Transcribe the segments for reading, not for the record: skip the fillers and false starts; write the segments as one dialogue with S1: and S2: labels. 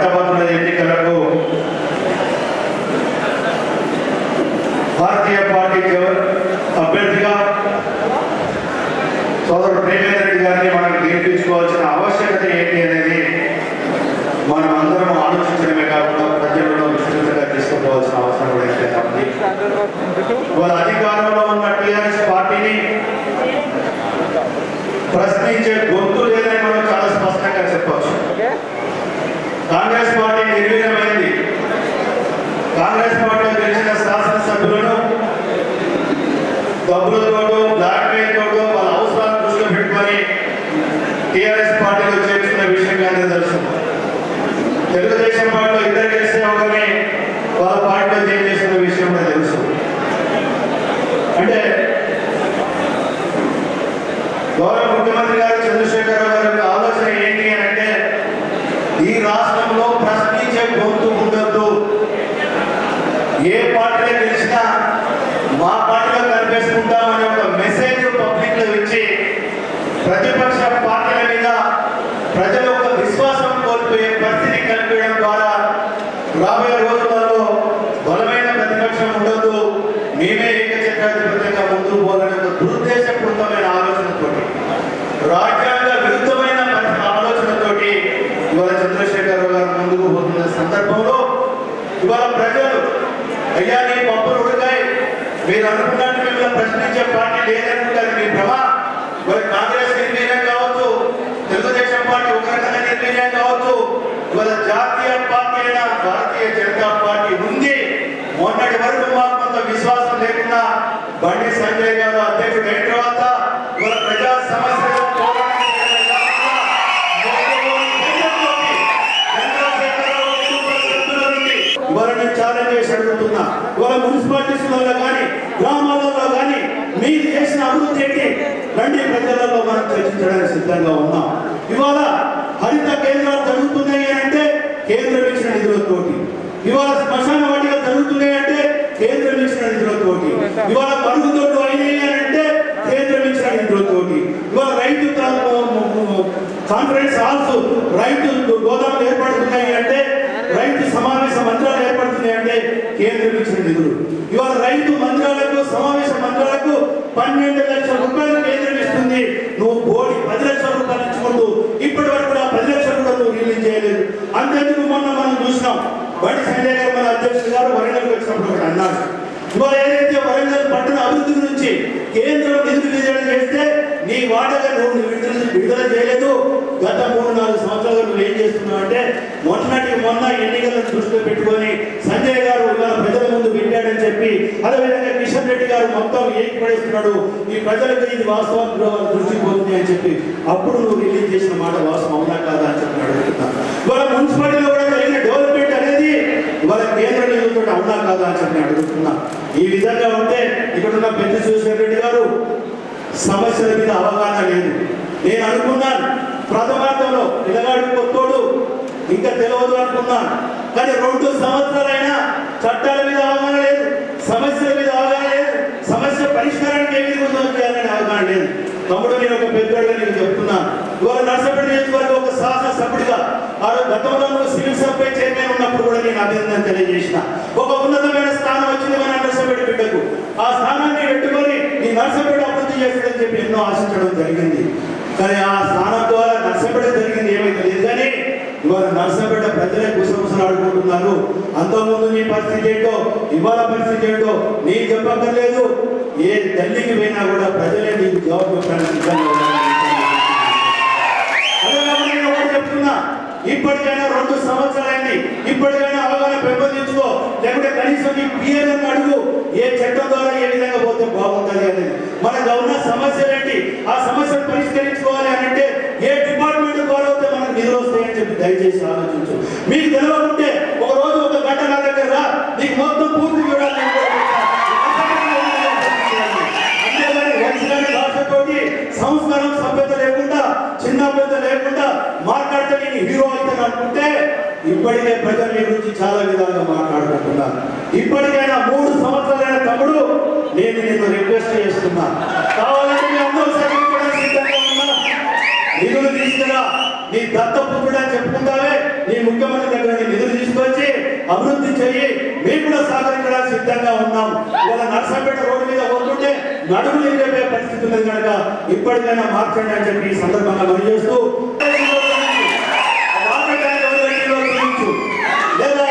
S1: పట్టభద్రుల ఎన్నికలకు భారతీయ పార్టీ అభ్యర్థిగా సోదరుడు ప్రేమేంద్ర రెడ్డి గారిని మనం గెలిపించుకోవాల్సిన ఆవశ్యకత ఏంటి అనేది మనం అందరం ఆలోచించడమే కాకుండా ప్రజలను విస్తృతంగా తీసుకుపోవాల్సిన అవసరం కూడా ఎంతైనా ఉంది. వాళ్ళ అధికారంలో ఉన్న టీఆర్ఎస్ పార్టీని ప్రశ్నించే గొంతు లేదని మనం చాలా స్పష్టంగా చెప్పవచ్చు. కాంగ్రెస్ పార్టీ నిర్వీర్యమైంది. కాంగ్రెస్ పార్టీలో గెలిచిన శాసనసభ్యులను డబ్బులతోటో బ్లాక్మెయిల్ తోటో వాళ్ళ అవసరాలను దృష్టిలో పెట్టుకొని టీఆర్ఎస్ పార్టీలో చేర్చుకున్న విషయంగానే తెలుసు. తెలుగుదేశం పార్టీలో ఇద్దరు గెలిస్తే ఒకరిని వాళ్ళ పార్టీలో చేంజ్ చేస్తున్న విషయం కూడా తెలుసు. అంటే గౌరవ ముఖ్యమంత్రి గారు చంద్రశేఖరరావు గారి యొక్క ఆలోచన ఏంటి అని అంటే ఈ రాష్ట్రంలో ప్రశ్నించే గొంతు ఉండొద్దు. ఏ పార్టీలో గెలిచినా మా పార్టీలో కనిపిస్తుంటామనే ఒక మెసేజ్ పబ్లిక్ లో ఇచ్చి ప్రతిపక్ష పార్టీల మీద ప్రజలు ఒక విశ్వాసం కోల్పోయే పరిస్థితి కల్పించడం ద్వారా రాబోయే రోజులలో బలమైన ప్రతిపక్షం ఉండదు, మేమే ఏకచక్రాధిపత్యంగా ముందుకు పోవాలనే ఒక దురుద్దేశపూరితమైన ఆలోచనతోటి, రాజ్యాంగ విరుద్ధమైన ఆలోచనతోటి ఇవాళ చంద్రశేఖరరావు గారు ముందుకు పోతున్న సందర్భంలో ఇవాళ ప్రజలు అయ్యా నీ పప్పులు ఉడకాయి, మీరు అనుకున్నట్టు మిమ్మల్ని ప్రశ్నించే పార్టీ లేదనుకుంటారు మీ భ్రమ. మరి కాంగ్రెస్ నిర్ణయం కావచ్చు, తెలుగుదేశం పార్టీ ఒక రకంగా నిర్ణయం కావచ్చు, ఇవాళ జాతీయ పార్టీ అయిన భారతీయ జనతా పార్టీ ఉంది. మొన్నటి వరకు మాకు కొంత విశ్వాసం లేకుండా బండి సంజయ్ గారు అధ్యక్షుడు అయిన తర్వాత ఇవాళ ప్రజా సమస్యలు ఇవాళ నేను ఛాలెంజ్ చేసి అడుగుతున్నా, ఇవాళ మున్సిపాలిటీస్లలో కానీ గ్రామాలలో కానీ మీరు చేసిన అభివృద్ధి ఏంటి రండి ప్రజలలో మనం చర్చించడానికి సిద్ధంగా ఉన్నాం. ఇవాళ హరిత కేంద్రాలు జరుగుతున్నాయి అంటే కేంద్రం ఇచ్చిన నిధులతోటి, ఇవాళ శ్మశాన వాటిగా జరుగుతున్నాయి అంటే కేంద్రం ఇచ్చిన నిధులతోటి, ఇవాళ మరుగుదొడ్లు అయినాయి అని అంటే కేంద్రం ఇచ్చిన నిధులతోటి, ఇవాళ రైతు కాన్ఫరెన్స్ హాల్స్ రైతు గోదాములు ఏర్పడుతున్నాయి అంటే రైతు సమావేశ మంత్రాలు ఏర్పడుతున్నాయి అంటే కేంద్రం ఇచ్చిన నిధులు, ఇవాళ రైతు మంత్రాలకు సమావేశ మంత్రాలకు 12 లక్షల రూపాయలు కేంద్రం ఇస్తుంది. నువ్వు కోటి 10 లక్షల రూపాయలు ఇచ్చుకుంటూ ఇప్పటి వరకు 10 లక్షలు కూడా నువ్వు రిలీజ్ చేయలేదు. అంతేందుకు మొన్న మనం చూసినాం బండి సంజయ్ గారు మన అధ్యక్షుడు గారు వరంగల్కి వచ్చినప్పుడు ఒకటి అన్నారు, ఇవాళ ఏదైతే వరంగల్ పట్టణ అభివృద్ధి గురించి కేంద్రం నిధులు విడుదల చేస్తే నీ వాటగా నువ్వు విడుదల చేయలేదు. గత 3-4 సంవత్సరాలు నువ్వు ఏం చేస్తున్నావు అంటే మొన్న ఎన్నికలను దృష్టిలో పెట్టుకొని సంజయ్ గారు ఇవాళ ప్రజల ముందు పెట్టాడని చెప్పి, అదేవిధంగా కిషన్ రెడ్డి గారు మొత్తం ఏకపడేస్తున్నాడు, ఈ ప్రజలకు ఇది వాస్తవం దృష్టి పోతుంది అని చెప్పి అప్పుడు నువ్వు రిలీజ్ చేసిన మాట వాస్తవం అవునా కాదా అని చెప్పి అడుగుతున్నా. ఇవాళ మున్సిపాలిటీలో కూడా జరిగిన డెవలప్మెంట్ అనేది ఇవాళ కేంద్ర నిధులతో అవునా కాదా అని చెప్పి అడుగుతున్నా. ఈ విధంగా ఉంటే ఇక్కడున్న పెద్ద శివశేఖర్ రెడ్డి గారు సమస్యల మీద అవగాహన లేదు. నేను అనుకున్నాను ప్రథమార్థంలో పిల్లగాడు కొత్తోడు ఇంకా తెలియదు అనుకున్నాను, కానీ 2 సంవత్సరాలైనా చట్టాల మీద అవగాహన లేదు, సమస్యల మీద అవగాహన లేదు, సమస్య పరిష్కారానికి ఏ విధంగా చేయాలని అవగాహన లేదు. తమ్ముడు నేను ఒక పెద్దవాడుగా నేను చెప్తున్నాను, ఇవాళ నర్సపేట నియోజకవర్గం ఒక శాసనసభ్యుడిగా గతంలో సివిల్ సప్లై చైర్మన్ ఉన్నప్పుడు కూడా నేను అభినందన తెలియజేసిన. ఒక ఉన్నతమైన స్థానం వచ్చింది మన నర్సపేట బిడ్డకు, ఆ స్థానాన్ని పెట్టుకొని ఈ నర్సపేట అభివృద్ధి చేస్తాడని చెప్పి ఎన్నో ఆశించడం జరిగింది. కానీ ఆ స్థానం ద్వారా నర్సపేట జరిగింది ఏమైతే లేదు. కానీ ఇవాళ నర్సపేట ప్రజలే గుసగుసలాడుకుంటున్నారు. అంతకుముందు నీ పరిస్థితి ఏంటో ఇవాళ పరిస్థితి ఏంటో నీకు చెప్పక్కర్లేదు. ఏ ఢిల్లీకి పోయినా కూడా ప్రజలే నీకు జవాబు చెప్పడానికి సిద్ధంగా ఉన్నారు. చెప్తున్నా, ఇప్పటికైనా 2 సంవత్సరాలైంది, ఇప్పటికైనా అవగాహన పెంపొందించుకో, లేకుంటే కనీసం నీ పిఎల్ఎం అడుగు ఏ చట్టం ద్వారా ఏ విధంగా పోతే బాగుంటుంది అనేది. మనకు ఉన్న సమస్యలు ఏంటి, ఆ సమస్యను పరిష్కరించుకోవాలి అని అంటే ఏ డిపార్ట్మెంట్ ద్వారా అయితే మనకు నిధులు వస్తాయని చెప్పి దయచేసి ఆలోచించు. మీకు తెలియకుంటే ఒక రోజు ఒక గంట నా దగ్గర రా, నీకు మొత్తం పూర్తి చూడాలి. అంతేగాని వచ్చిన భాషతోటి సంస్కారం సభ్యత లేకుండా చిన్న పెద్ద లేకుండా మాట్లాడితే నేను హీరో అవుతాను అనుకుంటే ఇప్పటికే ప్రజలు నీ గురించి చాలా విధాలుగా మాట్లాడుకుంటున్నారు. ఇప్పటికైనా 3 సంవత్సరాలైన తమ్ముడు నేను నిన్ను రిక్వెస్ట్ చేస్తున్నా, కావాలంటే మీ అందరూ సరిపోవడానికి సిద్ధంగా ఉన్నా. నిధులు తీసుకురా, నీ దత్తపుత్రుడు అని చెప్పుకుంటావే, నీ ముఖ్యమంత్రి దగ్గర అభివృద్ధి చేయి, మేము కూడా సహకరించడానికి సిద్ధంగా ఉన్నాం. ఇవాళ నర్సంపేట రోడ్డు మీద పోతుంటే నడుములు ఎగిరిపోయే పరిస్థితి ఉన్నది కనుక ఇప్పటికైనా మార్చండి అని చెప్పి ఈ సందర్భంగా పనిచేస్తూ లేదా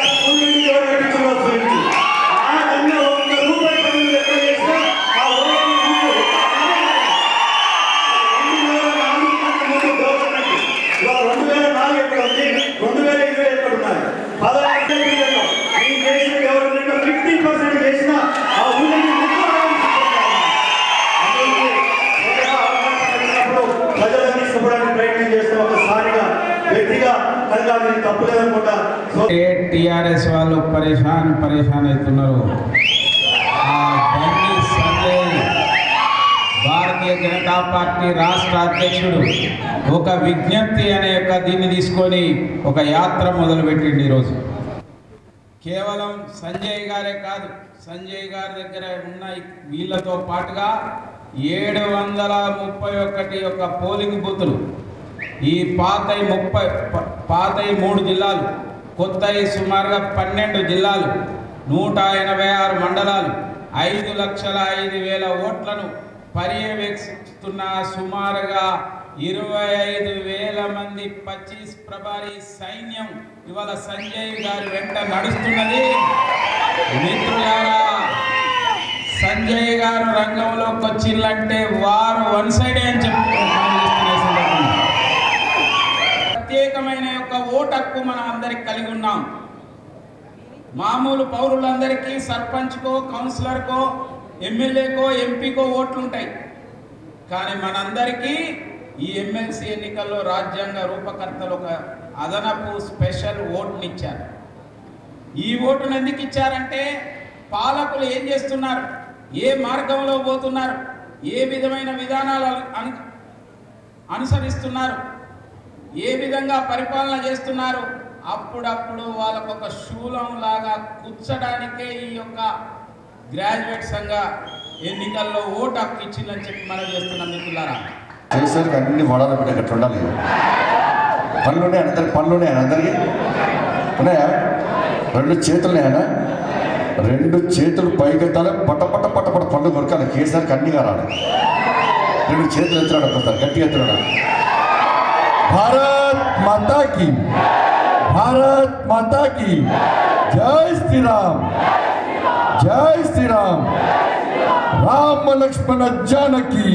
S2: టీఆర్ఎస్ వాళ్ళు పరేషాన్ అవుతున్నారు. బండి సంజయ్ భారతీయ జనతా పార్టీ రాష్ట్ర అధ్యక్షుడు ఒక విజ్ఞప్తి అనే యొక్క దీన్ని తీసుకొని ఒక యాత్ర మొదలుపెట్టింది. ఈరోజు కేవలం సంజయ్ గారే కాదు, సంజయ్ గారి దగ్గర ఉన్న వీళ్ళతో పాటుగా 731 యొక్క పోలింగ్ బూతులు, ఈ పాతై 3 జిల్లాలు, కొత్తయి సుమారుగా 12 జిల్లాలు, 186 మండలాలు, 5,05,000 ఓట్లను పర్యవేక్షిస్తున్న సుమారుగా 25,000 మంది 25 ప్రభారీ సైన్యం ఇవాళ సంజయ్ గారి వెంట నడుస్తున్నది. మిత్రులారా, సంజయ్ గారు రంగంలోకి వచ్చిందంటే వారు వన్ సైడే అని చెప్తున్నారు. ప్రత్యేకమైన యొక్క ఓటు హక్కు మనం అందరికి కలిగి ఉన్నాం. మామూలు పౌరులందరికీ సర్పంచ్కో, కౌన్సిలర్కో, ఎమ్మెల్యేకో, ఎంపీకో ఓట్లు ఉంటాయి. కానీ మనందరికీ ఈ ఎమ్మెల్సీ ఎన్నికల్లో రాజ్యాంగ రూపకర్తలు ఒక అదనపు స్పెషల్ ఓటుని ఇచ్చారు. ఈ ఓటును ఎందుకు ఇచ్చారంటే పాలకులు ఏం చేస్తున్నారు, ఏ మార్గంలో పోతున్నారు, ఏ విధమైన విధానాలు అనుసరిస్తున్నారు, ఏ విధంగా పరిపాలన చేస్తున్నారు, అప్పుడప్పుడు వాళ్ళకొక శూలం లాగా కూర్చడానికే ఈ యొక్క గ్రాడ్యుయేట్ సంఘ ఎన్నికల్లో ఓటు హక్కు ఇచ్చిందని చెప్పి మనం చేస్తున్నాం. మిత్రులారా,
S3: చేసేసరికి అన్ని మొడలు పెట్టేటట్టు ఉండాలి. పనులున్నాయి అందరికీ ఉన్నాయా? 2 చేతులున్నాయనా? 2 చేతులు పైకెత్తాలి, పట్ట పళ్ళు కొరకాలి. కేసరికి అన్ని కారాలి. 2 చేతులు ఎత్తున్నాడు, ఒకసారి గట్టిగా ఎత్తున్నాడు. భారత్ మాతా కీ జై శ్రీరామ్, జై శ్రీరామ్, రామ లక్ష్మణ జానకి.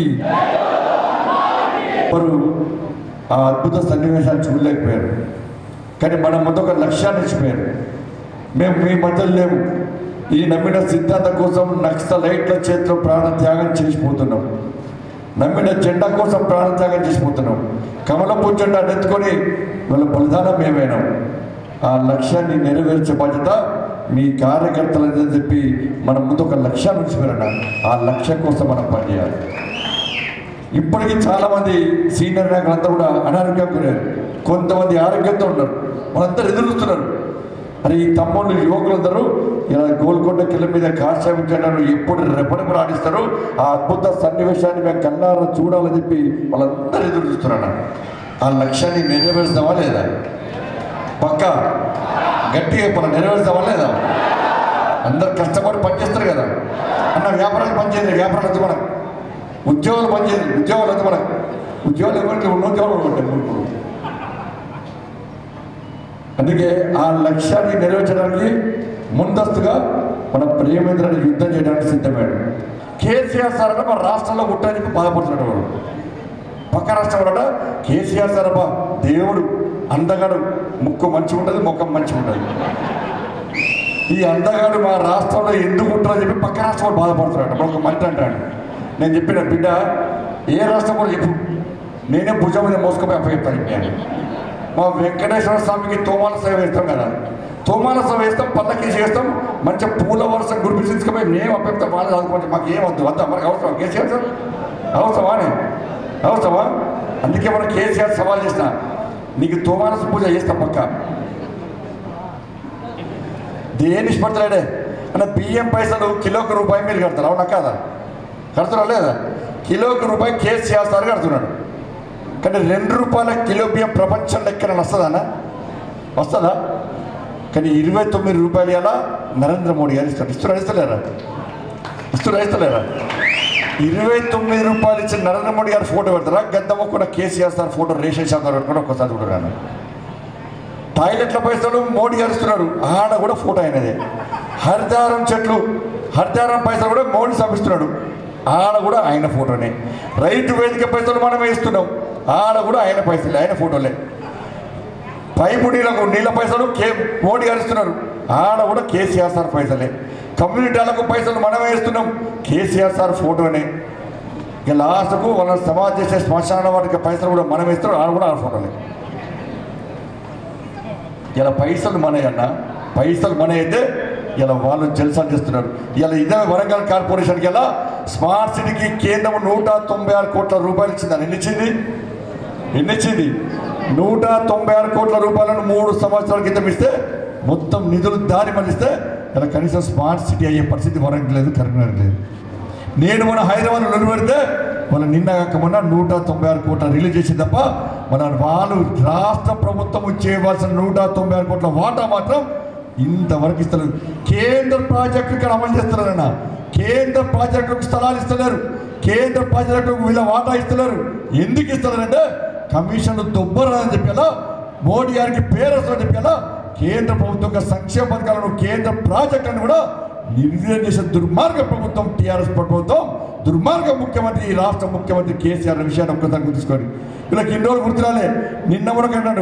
S3: వారు ఆ అద్భుత సన్నివేశాన్ని చూడలేకపోయారు. కానీ మన ముందు ఒక లక్ష్యాన్ని ఇచ్చిపోయారు. మేము మీ మధ్యలో లేము. ఈ నమ్మిన సిద్ధాంతం కోసం నక్సలైట్ల చేతిలో ప్రాణ త్యాగం చేసిపోతున్నాం. నమ్మిన జెండా కోసం ప్రాణ త్యాగం చేసిపోతున్నాం. కమలపు జెండా నెత్తుకొని వాళ్ళ బలిదానం మేమైనాం. ఆ లక్ష్యాన్ని నెరవేర్చే బాధ్యత మీ కార్యకర్తలని చెప్పి మన ముందు ఒక లక్ష్యాన్ని ఉంచిపోయారన్న. ఆ లక్ష్యం కోసం మనం పనిచేయాలి. ఇప్పటికీ చాలామంది సీనియర్ నాయకులంతా కూడా అనారోగ్యం గురయ్యారు. కొంతమంది ఆరోగ్యంతో ఉన్నారు. వాళ్ళందరూ ఎదురుస్తున్నారు. అరే, ఈ తమ్ముళ్ళు యువకులందరూ ఇలా గోల్కొండ కిల్ల మీద కాషాయం జెండాను ఎప్పుడు రెపరెపలు ఆడిస్తారు. ఆ అద్భుత సన్నివేశాన్ని మేము కళ్ళారా చూడాలని చెప్పి వాళ్ళందరూ ఎదురు చూస్తున్నారు. ఆ లక్ష్యాన్ని నెరవేర్చుదామా లేదా? పక్క గట్టిగా చెప్పాలి, నెరవేర్చుదామా లేదా? అందరు కష్టపడి పనిచేస్తారు కదా అన్న. వ్యాపారాలు పనిచేయండి, వ్యాపారాలు వద్దు మనకు. ఉద్యోగాలు పనిచేయండి, ఉద్యోగాలు వద్దు మనకు. ఉద్యోగాలు ఎవరికి ఉన్న ఉద్యోగాలు ఉంటాయి. అందుకే ఆ లక్ష్యాన్ని నెరవేర్చడానికి ముందస్తుగా మన ప్రేమేంద్రని యుద్ధం చేయడానికి సిద్ధమయ్యాడు. కేసీఆర్ సార్ అంటే మన రాష్ట్రంలో పుట్టడానికి బాధపడుతున్నాడు. వాడు పక్క రాష్ట్రం కూడా కేసీఆర్ సార్ అబ్బా దేవుడు, అందగాడు, ముక్కు మంచిగా ఉంటుంది, ముఖం మంచిగా ఉంటుంది. ఈ అందగాడు మా రాష్ట్రంలో ఎందుకు ఉంటారని చెప్పి పక్క రాష్ట్రం బాధపడుతున్నాడు. ఒక మంత్రి అంటాడు. నేను చెప్పిన బిడ్డ ఏ రాష్ట్రం కూడా చెప్పు, నేనే భుజం మీద మోసుకొని అప్పచెప్తాను. నేను మా వెంకటేశ్వర స్వామికి తోమాల సేవ వేస్తాం కదా, తోమాల సేవ వేస్తాం, పల్లకి చేస్తాం, మంచిగా పూల వరుస గురిపి తీసుకుపోయి మేము అప్పచెప్తాం. వాళ్ళు చదువుకోవచ్చు, మాకు ఏమొద్దు, వద్దా మనకు అవసరం కేసీఆర్ సార్? అవసరమా అని? అవసరమా? అందుకే మనం కేసీఆర్ సవాల్ చేసిన, నీకు తోమాల పూజ చేస్తాం పక్క. దేని ఇష్టపడతాడే అన్న. బియ్యం పైసలు కిలోకి రూపాయి మీరు కడతారు, అవునా కాదా? కడుతున్నా లేదా? కిలోకి రూపాయి కేసీఆర్ సార్ కడుతున్నాడు. కానీ 2 రూపాయల కిలో బియ్యం ప్రపంచం లెక్కన వస్తుందన్నా? వస్తుందా? కానీ 29 రూపాయలు ఇలా నరేంద్ర మోడీ గారు ఇస్తలేరా 29 రూపాయలు ఇచ్చిన నరేంద్ర మోడీ గారు ఫోటో పెడతారా? గద్దమ్మ కూడా KCR sir photo ration shop పెట్టుకుని ఒక్కసారి చూడరాను. టాయిలెట్ల పైసలు మోడీ గారు ఇస్తున్నారు, ఆడ కూడా ఫోటో అయినదే. హరితారం పైసలు కూడా మోడీ సమిస్తున్నాడు, ఆడ కూడా ఆయన ఫోటోనే. రైతు వేదిక పైసలు మనమే ఇస్తున్నాం, ఆడ కూడా ఆయన పైసలు, ఆయన ఫోటోలే. పైపు నీళ్ళ పైసలు మోడీ గారు ఇస్తున్నారు, ఆడ కూడా కేసీఆర్ సార్ పైసలే. కమ్యూనిటీలకు పైసలు మనమే ఇస్తున్నాం, కేసీఆర్ సార్ ఫోటోనే. ఇక లాస్ట్కు వాళ్ళ సమాజ్ చేసే శ్మశాన వాటికి పైసలు కూడా మనమే ఇస్తున్నాం, ఆడ కూడా ఆ ఫోటోలే. ఇలా పైసలు మనయన్నా, పైసలు మన అయితే ఇలా వాళ్ళు జల్సాలు చేస్తున్నారు. ఇలా ఇదే వరంగల్ కార్పొరేషన్కి ఇలా స్మార్ట్ సిటీకి కేంద్రం 196 కోట్ల రూపాయలు ఇచ్చిందని. ఎన్ని ఇచ్చింది? 196 కోట్ల రూపాయలను 3 సంవత్సరాల క్రితం ఇస్తే మొత్తం నిధులు దారి మళ్ళిస్తే ఇలా కనీసం స్మార్ట్ సిటీ అయ్యే పరిస్థితి వరంగల్ లేదు, కరీంనగర్ లేదు. నేను మన హైదరాబాద్లో నిలబెడితే మన నిన్న కాకమున్న 196 కోట్ల రిలీజ్ చేసింది తప్ప వాళ్ళు రాష్ట్ర ప్రభుత్వం చేయవలసిన 196 కోట్ల వాటా మాత్రం ఇంతవరకు ఇస్తలేదు. కేంద్ర ప్రాజెక్టు ఇక్కడ అమలు చేస్తున్నారన్న, కేంద్ర ప్రాజెక్టులకు స్థలాలు ఇస్తలేరు, కేంద్ర ప్రాజెక్టులకు వీళ్ళ వాటా ఇస్తలేరు. ఎందుకు ఇస్తలేరంటే కమిషన్లు దొబ్బరని చెప్పేలా, మోడీ గారికి పేరు వస్తుందని చెప్పేలా కేంద్ర ప్రభుత్వం సంక్షేమ పథకాలను, కేంద్ర ప్రాజెక్టులను కూడా నిర్వీర్యం చేసే దుర్మార్గ ప్రభుత్వం టీఆర్ఎస్ ప్రభుత్వం, దుర్మార్గ ముఖ్యమంత్రి ఈ రాష్ట్ర ముఖ్యమంత్రి కేసీఆర్ విషయాన్ని ఒక్కసారి గుర్తుంచుకోండి. వీళ్ళకి ఇన్ని రోజులు గుర్తురాలే. నిన్న కూడా అన్నాడు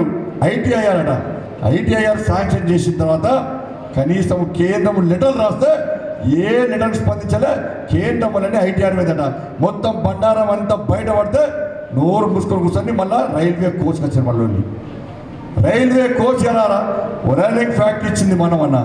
S3: ఐటీఐఆర్ శాంక్షన్ చేసిన తర్వాత కనీసం కేంద్రం లెటర్లు రాస్తే ఏ లెటర్కి స్పందించలే. కేంద్రం వల్లనే ఐటీఆర్ మీదట మొత్తం బండారం అంతా బయటపడితే నోరు మూసుకొని కూర్చొని మళ్ళీ రైల్వే కోచ్కి వచ్చారు. మళ్ళీ రైల్వే కోచ్ ఎలా ఒరాలింగ్ ఫ్యాక్టరీ ఇచ్చింది మనం అన్న.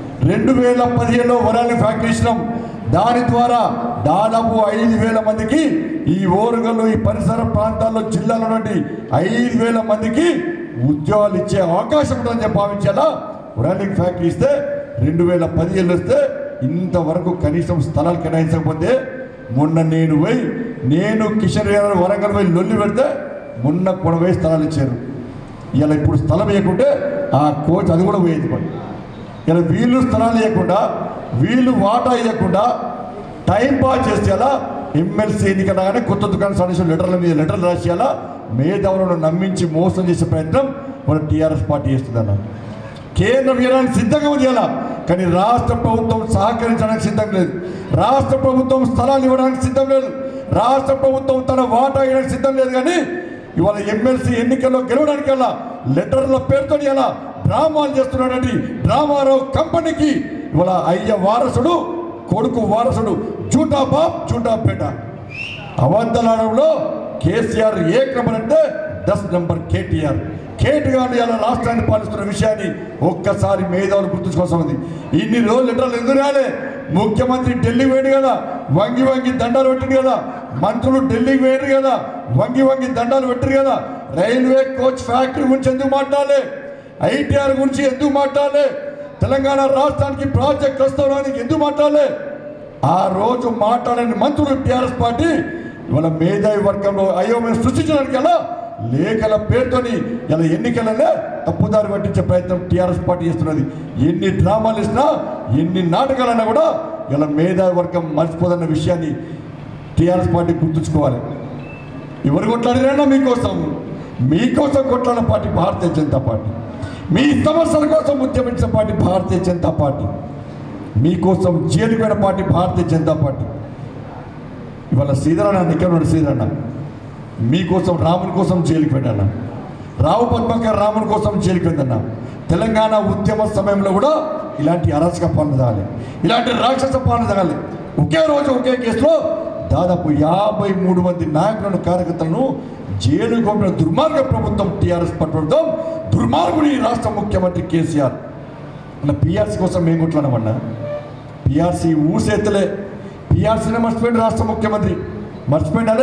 S3: 2015లో ఒరాలింగ్ ఫ్యాక్టరీ ఇచ్చినాం. దాని ద్వారా దాదాపు 5,000 మందికి ఈ ఓరుగల్లు, ఈ పరిసర ప్రాంతాల్లో జిల్లాలో నుండి 5,000 మందికి ఉద్యోగాలు ఇచ్చే అవకాశం ఉంటుందని చెప్పి భావించేలా ఒరాలింగ్ ఫ్యాక్టరీ ఇస్తే 2017 వస్తే ఇంతవరకు కనీసం స్థలాలు కేటాయించకపోతే మొన్న నేను కిషన్ రెడ్డి వరంగల్ పోయి లొల్లి పెడితే మొన్న కూడా పోయి స్థలాలు ఇచ్చారు. ఇలా ఇప్పుడు స్థలం ఇవ్వకుంటే ఆ కోచ్ అది కూడా పోయేది. ఇలా వీళ్ళు స్థలాలు ఇవ్వకుండా, వీళ్ళు వాటా ఇవ్వకుండా టైం పాస్ చేసేలా ఎమ్మెల్సీ ఎన్నికలాగానే కొత్త దుకాణ సదస్సులు లెటర్లు రాసేలా మేధావులను నమ్మించి మోసం చేసే ప్రయత్నం మన టీఆర్ఎస్ పార్టీ చేస్తుందన్న. కేంద్రం ఇవ్వడానికి సిద్ధంగా చేయాలా, కానీ రాష్ట్ర ప్రభుత్వం సహకరించడానికి సిద్ధం లేదు. రాష్ట్ర ప్రభుత్వం స్థలాలు ఇవ్వడానికి సిద్ధం లేదు. రాష్ట్ర ప్రభుత్వం తన వాటా ఇవ్వడానికి సిద్ధం లేదు. కానీ ఇవాళ ఎమ్మెల్సీ ఎన్నికల్లో గెలవడానికల్లా లెటర్ల పేరుతో ఇలా డ్రామాలు చేస్తున్నాడండి. డ్రామారావు కంపెనీకి ఇవాళ అయ్య వారసుడు, కొడుకు వారసుడు, జూటా బాబ్ జూటా పేట. అబద్ధలాడంలో కేసీఆర్ ఏక్ నెంబర్ అంటే 10 నెంబర్ కేటీఆర్. కేటీఆర్ ఇలా రాష్ట్రాన్ని పాలిస్తున్న విషయాన్ని ఒక్కసారి మేధావులు గుర్తుంచుకోవాల్సి ఉంది. ఇన్ని రోజులు లెటర్లు ఎందుకు రాలే? ముఖ్యమంత్రి ఢిల్లీకి పోయాడు కదా, వంగి దండాలు పెట్టింది కదా. మంత్రులు ఢిల్లీకి పోయారు కదా, వంగి దండాలు పెట్టారు కదా. రైల్వే కోచ్ ఫ్యాక్టరీ గురించి ఎందుకు మాట్లాడలే? ఐటీఆర్ గురించి ఎందుకు మాట్లాడలే? తెలంగాణ రాష్ట్రానికి ప్రాజెక్ట్ వస్తానికి ఎందుకు మాట్లాడలే? ఆ రోజు మాట్లాడని మంత్రులు టీఆర్ఎస్ పార్టీ ఇవాళ మేధావి వర్గంలో అయోమయం సృష్టించడానికి ఎలా లేఖల పేరుతోని ఇలా ఎన్నికలనే తప్పుదారి పట్టించే ప్రయత్నం టీఆర్ఎస్ పార్టీ చేస్తున్నది. ఎన్ని డ్రామాలు ఇచ్చినా, ఎన్ని నాటకాలన్నా కూడా ఇలా మేధావి వర్గం మర్చిపోదన్న విషయాన్ని టీఆర్ఎస్ పార్టీ గుర్తుంచుకోవాలి. ఎవరు కొట్లాడినా మీకోసం కొట్లాడిన పార్టీ భారతీయ జనతా పార్టీ. మీ సమస్యల కోసం ఉద్యమించిన పార్టీ భారతీయ జనతా పార్టీ. మీకోసం జైలుపోయిన పార్టీ భారతీయ జనతా పార్టీ. ఇవాళ శ్రీధరన్న ఇక్కడ శ్రీధరన్న మీకోసం, రాముని కోసం జైలుకి వెళ్ళాను. రావు పద్మకర్ రాముని కోసం జైలుకి వెళ్ళాను. తెలంగాణ ఉద్యమ సమయంలో కూడా ఇలాంటి అరాచక పాలన జరగాలి, ఇలాంటి రాక్షస పాలన జరగాలి. ఒకే రోజు ఒకే కేసులో దాదాపు 53 మంది నాయకులను, కార్యకర్తలను జైలుకు పంపిన దుర్మార్గ ప్రభుత్వం టీఆర్ఎస్ ప్రభుత్వం. దుర్మార్గుడి రాష్ట్ర ముఖ్యమంత్రి కేసీఆర్. అన్న పిఆర్సీ కోసం మేము కొట్లాడమన్నా, పిఆర్సీ ఊసేత్తలే. పిఆర్సీనే మర్చిపోయింది రాష్ట్ర ముఖ్యమంత్రి. మర్చిపోయిందా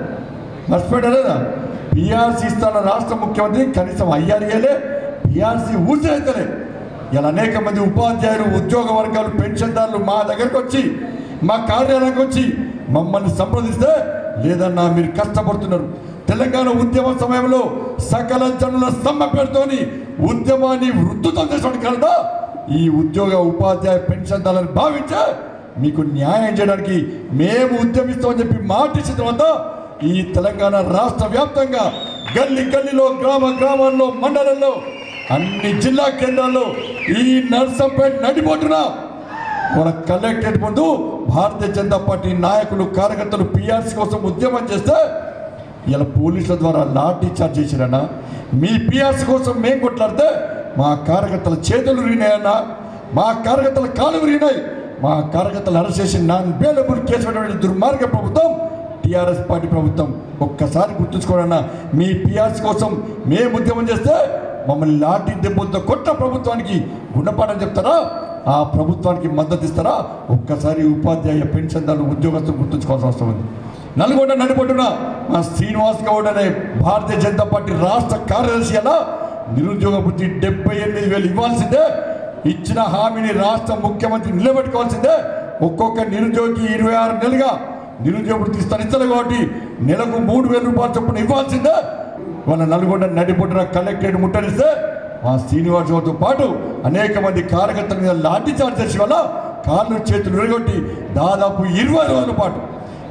S3: లేదా? పిఆర్సీ ఇస్తాన రాష్ట్ర ముఖ్యమంత్రి కనీసం ఐఆర్ఏలే, పిఆర్సీ ఊసేత్తలే. ఇలా అనేక మంది ఉపాధ్యాయులు, ఉద్యోగ వర్గాలు, పెన్షన్దారులు మా దగ్గరకు వచ్చి, మా కార్యాలయానికి వచ్చి మమ్మల్ని సంప్రదిస్తే లేదన్నా మీరు కష్టపడుతున్నారు, తెలంగాణ ఉద్యమ సమయంలో సకల జనుల సమ్మె పేరుతోని ఉద్యమాన్ని వృద్ధుతం చేసిన కదా ఈ ఉద్యోగ ఉపాధ్యాయ పెన్షన్దారులను భావించే మీకు న్యాయం చేయడానికి మేము ఉద్యమిస్తామని చెప్పి మాట ఇచ్చిన తర్వాత ఈ తెలంగాణ రాష్ట్ర వ్యాప్తంగా గల్లీ గల్లీలో గ్రామాల్లో మండలంలో అన్ని జిల్లా కేంద్రాల్లో ఈ నర్సంపేట నడిబొడ్డున మన కలెక్టరేట్ ముందు భారతీయ జనతా పార్టీ నాయకులు కార్యకర్తలు పిఆర్సీ కోసం ఉద్యమం చేస్తే ఇలా పోలీసుల ద్వారా లాఠీ చార్జ్ చేసిరన్నా మీ పిఆర్సీ కోసం మేము కొట్లాడితే మా కార్యకర్తల చేతులు విరిగినాయన్నా మా కార్యకర్తల కాలు విరిగినాయి మా కార్యకర్తలు అరెస్ట్ చేసి నాన్ బెయిలబుల్ కేసు పెట్టిన దుర్మార్గ ప్రభుత్వం టీఆర్ఎస్ పార్టీ ప్రభుత్వం. ఒక్కసారి గుర్తుంచుకోనన్నా మీ పిఆర్సీ కోసం మేము ఉద్యమం చేస్తే మమ్మల్ని లాఠీ దెబ్బలతో కొట్ట ప్రభుత్వానికి గుణపాఠం చెప్తారా ఆ ప్రభుత్వానికి మద్దతు ఇస్తారా ఒక్కసారి ఉపాధ్యాయ పెన్షన్దారులు ఉద్యోగస్తులు గుర్తుంచుకోవాల్సిన అవసరం ఉంది. నల్గొండ నడిబొడ్డున మా శ్రీనివాస్ గౌడ్ అనే భారతీయ జనతా పార్టీ రాష్ట్ర కార్యదర్శి అలా నిరుద్యోగ వృత్తి 78,000 ఇవ్వాల్సిందే ఇచ్చిన హామీని రాష్ట్ర ముఖ్యమంత్రి నిలబెట్టుకోవాల్సిందే ఒక్కొక్క నిరుద్యోగికి 26 నెలలుగా నిరుద్యోగ వృత్తి ఇస్తారు కాబట్టి నెలకు 3,000 రూపాయలు చొప్పున ఇవ్వాల్సిందే. వాళ్ళ నల్గొండ నడిబొడ్డున కలెక్టరేట్ ముట్టడిస్తే మా శ్రీనివాస్ గౌడ్తో పాటు అనేక మంది కార్యకర్తల మీద లాఠీ చార్జ్ చేసి వల్ల కాళ్ళు చేతులు విరగొట్టి దాదాపు 20 రోజుల పాటు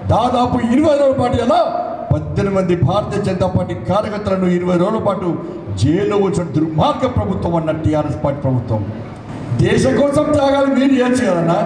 S3: ఎలా 18 మంది భారతీయ జనతా పార్టీ కార్యకర్తలను 20 రోజుల పాటు జైల్లో వచ్చిన దుర్మార్గ ప్రభుత్వం అన్న టీఆర్ఎస్ పార్టీ ప్రభుత్వం. దేశం కోసం త్యాగాలు మీరు చేయొచ్చు కదన్నా.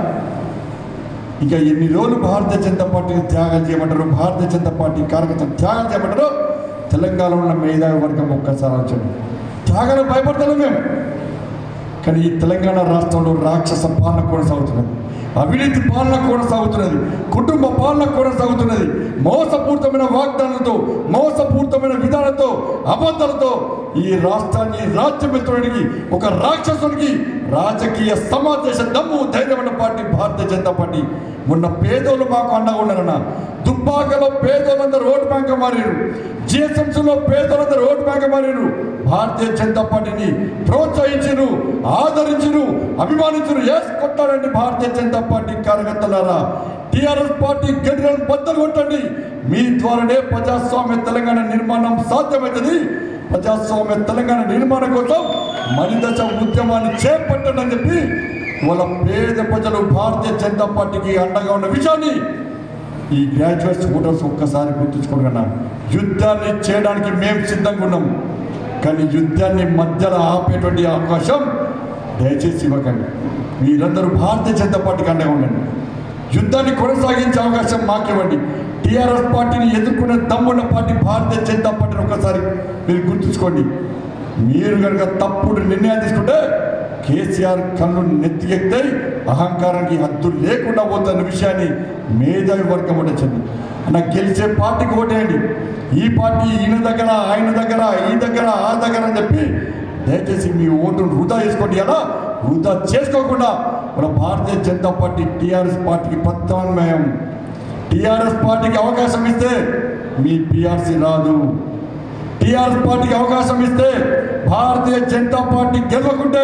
S3: ఇక ఎన్ని రోజులు భారతీయ జనతా పార్టీని త్యాగం చేయమంటారు భారతీయ జనతా పార్టీ కార్యకర్తలు త్యాగం చేయమంటారు తెలంగాణలో ఉన్న మేధావి వర్గం ఒక్కసారి వచ్చండి. త్యాగాలు భయపడతాను మేము. కానీ ఈ తెలంగాణ రాష్ట్రంలో రాక్షస పాలన కొనసాగుతున్నది అవినీతి పాలన కొనసాగుతున్నది కుటుంబ పాలన కొనసాగుతున్నది మోసపూరితమైన వాగ్దానాలతో మోసపూరితమైన విధానంతో అబద్ధాలతో ఈ రాష్ట్రాన్ని రాజ్యమిత్రుడికి ఒక రాక్షసునికి రాజకీయ సమావేశ దమ్ము ధైర్యమైన పార్టీ భారతీయ జనతా పార్టీ. మొన్న పేదోళ్ళు మాకు అండగా ఉన్నారన్న దుబ్బాకలో పేదోళ్ళందరూ ఓటు బ్యాంక్ మారారు జిహెచ్ఎంసీలో పేదోళ్ళందరూ ఓటు బ్యాంక్ మారారు భారతీయ జనతా పార్టీని ప్రోత్సహించరు ఆదరించరు అభిమానించరు కొట్టాడండి భారతీయ జనతా పార్టీ కార్యకర్తలారా టీఆర్ఎస్ పార్టీ గడిలను బద్దలు కొట్టండి మీ ద్వారానే ప్రజాస్వామ్య తెలంగాణ నిర్మాణం సాధ్యమవుతుంది. ప్రజాస్వామ్య తెలంగాణ నిర్మాణం కోసం మలిదశ ఉద్యమాన్ని చేపట్టండి అని చెప్పి వాళ్ళ పేద ప్రజలు భారతీయ జనతా పార్టీకి అండగా ఉన్న విషయాన్ని ఈ గ్రాడ్యుయేట్స్ ఓటర్స్ ఒక్కసారి గుర్తుంచుకోగలన్నా. యుద్ధాన్ని చేయడానికి మేము సిద్ధంగా ఉన్నాం కానీ యుద్ధాన్ని మధ్యలో ఆపేటువంటి అవకాశం దయచేసి ఇవ్వకండి. మీరందరూ భారతీయ జనతా పార్టీకి అండగా ఉండండి. యుద్ధాన్ని కొనసాగించే అవకాశం మాకివ్వండి. టీఆర్ఎస్ పార్టీని ఎదుర్కొనే దమ్మున్న పార్టీ భారతీయ జనతా పార్టీని ఒక్కసారి మీరు గుర్తుంచుకోండి. మీరు కనుక తప్పుడు నిర్ణయాలు తీసుకుంటే కేసీఆర్ కళ్ళు నెత్తికెత్తాయి అహంకారానికి హద్దు లేకుండా పోతున్న విషయాన్ని మేధావి వర్గం ఉండొచ్చండి. నాకు గెలిచే పార్టీకి ఓటేయండి. ఈ పార్టీ ఈయన దగ్గర ఆయన దగ్గర ఈ దగ్గర ఆ దగ్గర అని చెప్పి దయచేసి మీ ఓటును వృధా చేసుకోండి. అలా వృధా చేసుకోకుండా మన భారతీయ జనతా పార్టీ టీఆర్ఎస్ పార్టీకి ప్రత్యామ్నాయం. టీఆర్ఎస్ పార్టీకి అవకాశం ఇస్తే మీ పిఆర్సీ రాదు. టీఆర్ఎస్ పార్టీకి అవకాశం ఇస్తే భారతీయ జనతా పార్టీ గెలవకుంటే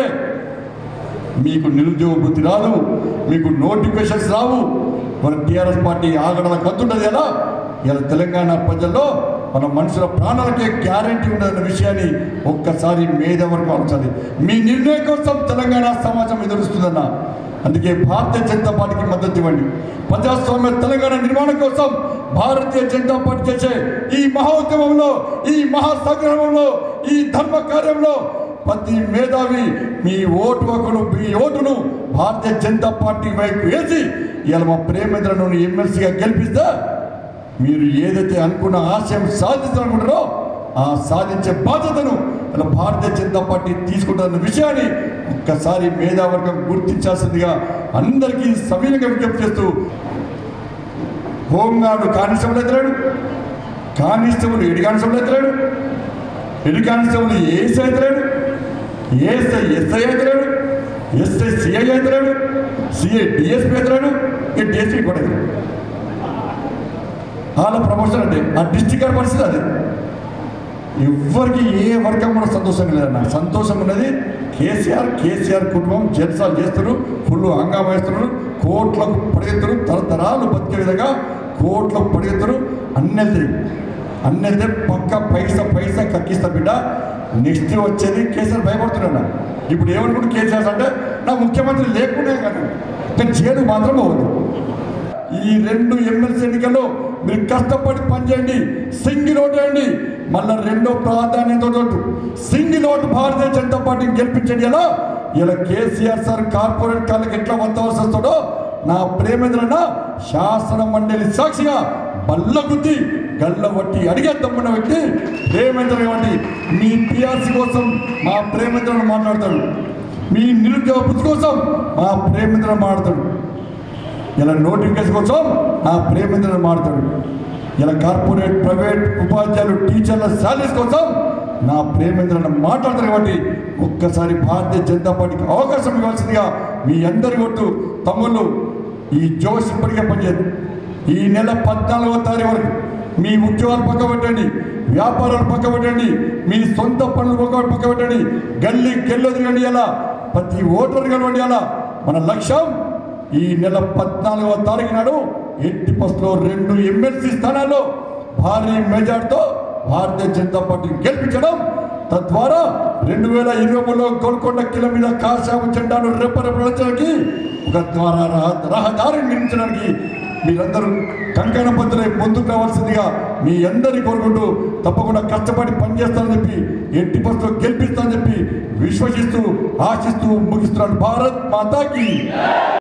S3: మీకు నిరుద్యోగ వృత్తి రాదు మీకు నోటిఫికేషన్స్ రావు. మన టీఆర్ఎస్ పార్టీ ఆగడల కత్తుండదు. ఎలా ఇలా తెలంగాణ ప్రజల్లో మన మనుషుల ప్రాణాలకే గ్యారంటీ ఉండదన్న విషయాన్ని ఒక్కసారి మేధవర్గం ఆలోచించాలి. మీ నిర్ణయం కోసం తెలంగాణ సమాజం ఎదురుస్తుందన్న. అందుకే భారతీయ జనతా పార్టీకి మద్దతు ఇవ్వండి. ప్రజాస్వామ్య తెలంగాణ నిర్మాణం కోసం భారతీయ జనతా పార్టీ చేసే ఈ మహా ఉద్యమంలో ఈ మహా సంగ్రామంలో ఈ ధర్మ కార్యంలో ప్రతి మేధావి మీ ఓటు హక్కును మీ ఓటును భారతీయ జనతా పార్టీ వైపు వేసి ఇలా మా ప్రేమేంద్రను ఎమ్మెల్సీగా గెలిపిస్తే మీరు ఏదైతే అనుకున్న ఆశయం సాధించాలనుకుంటారో ఆ సాధించే బాధ్యతను ఇలా భారతీయ జనతా పార్టీ తీసుకుంటున్న విషయాన్ని ఒక్కసారి మేధావర్గం గుర్తించాల్సిందిగా అందరికీ సవినయంగా విజ్ఞప్తి చేస్తూ హోంగార్డు కానిస్టేబుల్ ఎత్తలేడు కానిస్టేబుల్ ఎడి కానిస్టేబుల్ ఎత్తలేడు ఎడి కానిస్టేబుల్ ఏసీ ఎత్తలేడు ఏఎస్ఐ ఎస్ఐ ఎత్తలేడు ఎస్ఐ సిఐ ఎత్తలేడు సిఐ డిఎస్పీ ఎత్తలేడు ఇక డిఎస్పీ కూడా వాళ్ళ ప్రమోషన్ అంటే ఆ డిస్ట్రిక్ట్ గారి పరిస్థితి అది. ఎవరికి ఏ వర్గం కూడా సంతోషం లేదన్న. సంతోషం ఉన్నది కేసీఆర్ కుటుంబం జల్సాలు చేస్తున్నారు ఫుల్ హంగామా వేస్తున్నారు కోట్లకు పడిగెత్తురు తరతరాలు బతికే విధంగా కోట్లకు పడిగెత్తురు అన్నీ వెళ్తాయి. అన్నదే పక్క పైసా కక్కిస్తా బిడ్డ. నెక్స్ట్ వచ్చేది కేసీఆర్ భయపడుతున్నా. ఇప్పుడు ఏమనుకుంటు కేసీఆర్ అంటే నా ముఖ్యమంత్రి లేకుండా కానీ జైలు మాత్రం పోవద్దు. ఈ 2 ఎమ్మెల్సీ ఎన్నికల్లో మీరు కష్టపడి పనిచేయండి, సింగిల్ ఓటు వేయండి. మళ్ళీ రెండో ప్రాధాన్యత సింగిల్ ఓటు భారతీయ జనతా పార్టీని గెలిపించండి. ఇలా కేసీఆర్ సార్ కార్పొరేట్ కాళ్ళకి ఎట్లా వంతవలసి వస్తాడో నా ప్రేమేంద్రన్న శాసన మండలి సాక్షిగా బల్ల గుద్ది గల్ల వట్టి అడిగే తమ్మున్న వ్యక్తి ప్రేమేంద్ర వంటి మీ టీఆర్సీ కోసం మా ప్రేమేంద్రను మాట్లాడతాడు, మీ నిరుద్యోగ వృత్తి కోసం మా ప్రేమేంద్రను మాట్లాడతాడు, ఇలా నోటిఫికేషన్ కోసం నా ప్రేమేంద్రను మాట్లాడతాడు, ఇలా కార్పొరేట్ ప్రైవేట్ ఉపాధ్యాయులు టీచర్ల శాలరీస్ కోసం నా ప్రేమేంద్రను మాట్లాడతారు. కాబట్టి ఒక్కసారి భారతీయ జనతా పార్టీకి అవకాశం ఇవ్వాల్సిందిగా మీ అందరి కొట్టు తమ్ముళ్ళు. ఈ జోష్ ఇప్పటికే పనిచేయదు. ఈ నెల 14వ తారీఖు వరకు మీ ఉద్యోగాలు పక్క పెట్టండి, వ్యాపారాలు పక్క పెట్టండి, మీ సొంత పనులు పక్క పెట్టండి, గెల్లో తిరగండి. అలా ప్రతి ఓటరు కలవండి. అలా మన లక్ష్యం ఈ నెల 14వ తారీఖు నాడు ఎట్టి బస్సులో 2 ఎమ్మెల్సీ స్థానాల్లో భారీ మెజార్టీతో భారతీయ జనతా పార్టీ గెలిపించడం, తద్వారా 2023లో గోల్కొండ కిలో మీద కాషాయం జెండాను రెప్పరెప్పడానికి ఒక ద్వారా రహదారిని నిర్మించడానికి మీరందరూ కంకణబద్ధులై ముందుకు రావాల్సిందిగా మీ అందరినీ కోరుకుంటూ తప్పకుండా కష్టపడి పనిచేస్తానని చెప్పి ఎట్టి బస్సులో గెలిపిస్తానని చెప్పి విశ్వసిస్తూ ఆశిస్తూ ముగిస్తున్నాను. భారత్ మాతాకి.